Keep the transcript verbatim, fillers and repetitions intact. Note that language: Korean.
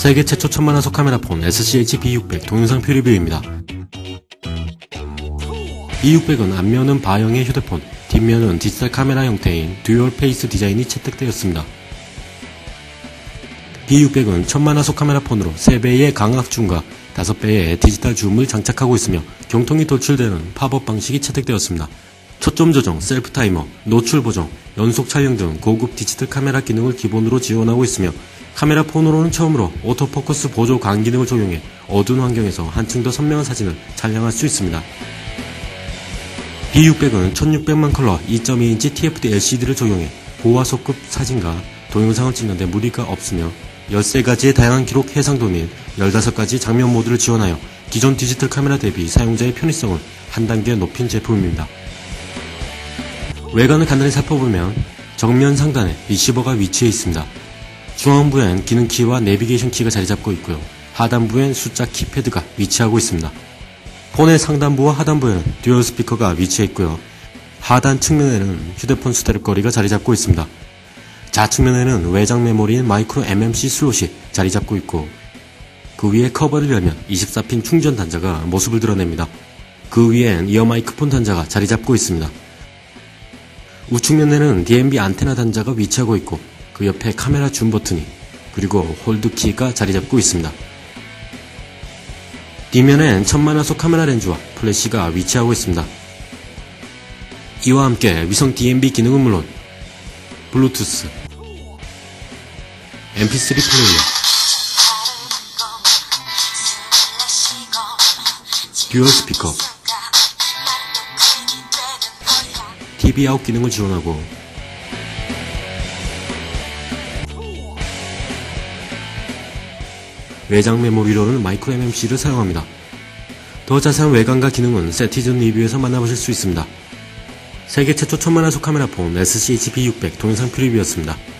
세계 최초 천만화소 카메라폰 에스씨에이치 비 육백 동영상 표 리뷰입니다. 비 육백은 앞면은 바형의 휴대폰, 뒷면은 디지털 카메라 형태인 듀얼 페이스 디자인이 채택되었습니다. 비 육백은 천만화소 카메라폰으로 세 배의 광학 줌과 다섯 배의 디지털 줌을 장착하고 있으며 경통이 돌출되는 팝업 방식이 채택되었습니다. 초점 조정, 셀프 타이머, 노출 보정, 연속 촬영 등 고급 디지털 카메라 기능을 기본으로 지원하고 있으며 카메라 폰으로는 처음으로 오토포커스 보조 관 기능을 적용해 어두운 환경에서 한층 더 선명한 사진을 촬영할 수 있습니다. 비 육백은 천육백만 컬러 이 점 이 인치 티에프디 엘시디를 적용해 고화소급 사진과 동영상을 찍는 데 무리가 없으며 열세 가지의 다양한 기록 해상도 및 열다섯 가지 장면 모드를 지원하여 기존 디지털 카메라 대비 사용자의 편의성을 한 단계 높인 제품입니다. 외관을 간단히 살펴보면 정면 상단에 리시버가 위치해 있습니다. 중앙부엔 기능키와 내비게이션 키가 자리잡고 있고요. 하단부엔 숫자 키패드가 위치하고 있습니다. 폰의 상단부와 하단부에는 듀얼 스피커가 위치해 있고요. 하단 측면에는 휴대폰 스테립거리가 자리잡고 있습니다. 좌측면에는 외장 메모리인 마이크로 엠엠씨 슬롯이 자리잡고 있고 그 위에 커버를 열면 이십사 핀 충전 단자가 모습을 드러냅니다. 그 위엔 이어 마이크폰 단자가 자리잡고 있습니다. 우측면에는 디엠비 안테나 단자가 위치하고 있고 그 옆에 카메라 줌 버튼이 그리고 홀드키가 자리잡고 있습니다. 뒷면엔 천만화소 카메라 렌즈와 플래시가 위치하고 있습니다. 이와 함께 위성 디엠비 기능은 물론 블루투스, 엠피쓰리 플레이어, 듀얼 스피커, 티비 아웃 기능을 지원하고 외장 메모리로는 마이크로 엠엠씨를 사용합니다. 더 자세한 외관과 기능은 세티즌 리뷰에서 만나보실 수 있습니다. 세계 최초 천만화소 카메라폰 에스씨에이치 비 육백 동영상 표 리뷰였습니다.